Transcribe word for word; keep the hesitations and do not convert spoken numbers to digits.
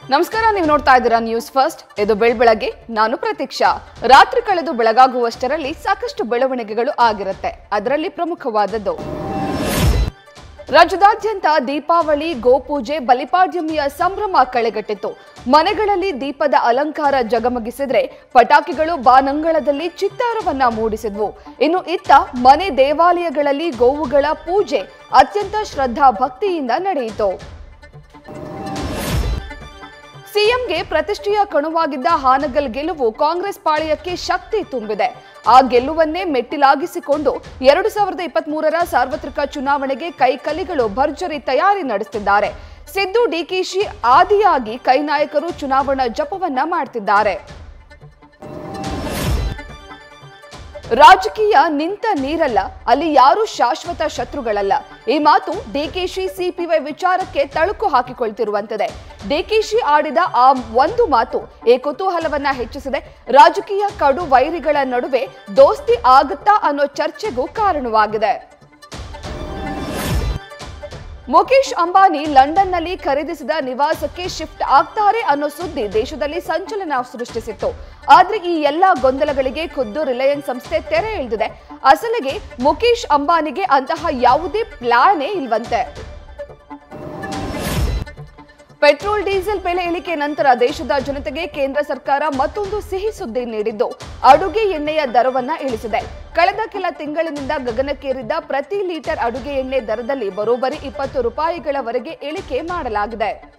ನಮಸ್ಕಾರ, ನೀವು ನೋಡ್ತಾ ಇದ್ದೀರಾ ನ್ಯೂಸ್ ಫಸ್ಟ್. ಇದು ಬೆಳಬೆಳಗ್ಗೆ, ನಾನು ಪ್ರತೀಕ್ಷಾ. ರಾತ್ರಿ ಕಳೆದು ಬೆಳಗಾಗುವಷ್ಟರಲ್ಲಿ ಸಾಕಷ್ಟು ಬೆಳವಣಿಗೆಗಳು ಆಗಿರುತ್ತೆ. ಅದರಲ್ಲಿ ಪ್ರಮುಖವಾದದ್ದು ರಾಜ್ಯದಾದ್ಯಂತ ದೀಪಾವಳಿ, ಗೋಪೂಜೆ, ಬಲಿಪಾಡ್ಯಮಿಯ ಸಂಭ್ರಮ ಕಳೆಗಟ್ಟಿತ್ತು. ಮನೆಗಳಲ್ಲಿ ದೀಪದ ಅಲಂಕಾರ ಜಗಮಗಿಸಿದ್ರೆ ಪಟಾಕಿಗಳು ಬಾನಂಗಳದಲ್ಲಿ ಚಿತ್ತಾರವನ್ನ ಮೂಡಿಸಿದ್ವು. ಇನ್ನು ಇತ್ತ ಮನೆ ದೇವಾಲಯಗಳಲ್ಲಿ ಗೋವುಗಳ ಪೂಜೆ ಅತ್ಯಂತ ಶ್ರದ್ಧಾ ಭಕ್ತಿಯಿಂದ ನಡೆಯಿತು. ಸಿಎಂಗೆ ಪ್ರತಿಷ್ಠೆಯ ಕಣವಾಗಿದ್ದ ಹಾನಗಲ್ ಗೆಲುವು ಕಾಂಗ್ರೆಸ್ ಪಾಳೆಯಕ್ಕೆ ಶಕ್ತಿ ತುಂಬಿದೆ. ಆ ಗೆಲುವನ್ನೇ ಮೆಟ್ಟಿಲಾಗಿಸಿಕೊಂಡು ಎರಡು ಸಾವಿರದ ಇಪ್ಪತ್ತ್ ಮೂರರ ಸಾರ್ವತ್ರಿಕ ಚುನಾವಣೆಗೆ ಕೈಕಲಿಗಳು ಭರ್ಜರಿ ತಯಾರಿ ನಡೆಸುತ್ತಿದ್ದಾರೆ. ಸಿದ್ದು, ಡಿಕೆಶಿ ಆದಿಯಾಗಿ ಕೈ ನಾಯಕರು ಚುನಾವಣಾ ಜಪವನ್ನ ಮಾಡ್ತಿದ್ದಾರೆ. ರಾಜಕೀಯ ನಿಂತ ನೀರಲ್ಲ, ಅಲ್ಲಿ ಯಾರು ಶಾಶ್ವತ ಶತ್ರುಗಳಲ್ಲ. ಈ ಮಾತು ಡಿಕೆಶಿ ಸಿಪಿವೈ ವಿಚಾರಕ್ಕೆ ತಳುಕು ಹಾಕಿಕೊಳ್ತಿರುವಂತದೆ. ಡಿಕೆಶಿ ಆಡಿದ ಆ ಒಂದು ಮಾತು ಈ ಕುತೂಹಲವನ್ನ ಹೆಚ್ಚಿಸಿದೆ. ರಾಜಕೀಯ ಕಡು ವೈರಿಗಳ ನಡುವೆ ದೋಸ್ತಿ ಆಗುತ್ತಾ ಅನ್ನೋ ಚರ್ಚೆಗೂ ಕಾರಣವಾಗಿದೆ. ಮುಖೇಶ್ ಅಂಬಾನಿ ಲಂಡನ್ನಲ್ಲಿ ಖರೀದಿಸಿದ ನಿವಾಸಕ್ಕೆ ಶಿಫ್ಟ್ ಆಗ್ತಾರೆ ಅನ್ನೋ ಸುದ್ದಿ ದೇಶದಲ್ಲಿ ಸಂಚಲನ ಸೃಷ್ಟಿಸಿತ್ತು. ಆದ್ರೆ ಈ ಎಲ್ಲಾ ಗೊಂದಲಗಳಿಗೆ ಖುದ್ದು ರಿಲಯನ್ಸ್ ಸಂಸ್ಥೆ ತೆರೆ ಎಳೆದಿದೆ. ಅಸಲಿಗೆ ಮುಖೇಶ್ ಅಂಬಾನಿಗೆ ಅಂತಹ ಯಾವುದೇ ಪ್ಲಾನೇ ಇಲ್ವಂತೆ. ಪೆಟ್ರೋಲ್ ಡೀಸೆಲ್ ಬೆಲೆ ಇಳಿಕೆ ನಂತರ ದೇಶದ ಜನತೆಗೆ ಕೇಂದ್ರ ಸರ್ಕಾರ ಮತ್ತೊಂದು ಸಿಹಿ ಸುದ್ದಿ ನೀಡಿದ್ದು ಅಡುಗೆ ಎಣ್ಣೆಯ ದರವನ್ನ ಇಳಿಸಿದೆ. ಕಳೆದ ಕೆಲ ತಿಂಗಳಿನಿಂದ ಗಗನಕ್ಕೇರಿದ್ದ ಪ್ರತಿ ಲೀಟರ್ ಅಡುಗೆ ಎಣ್ಣೆ ದರದಲ್ಲಿ ಬರೋಬ್ಬರಿ ಇಪ್ಪತ್ತು ರೂಪಾಯಿಗಳವರೆಗೆ ಇಳಿಕೆ ಮಾಡಲಾಗಿದೆ.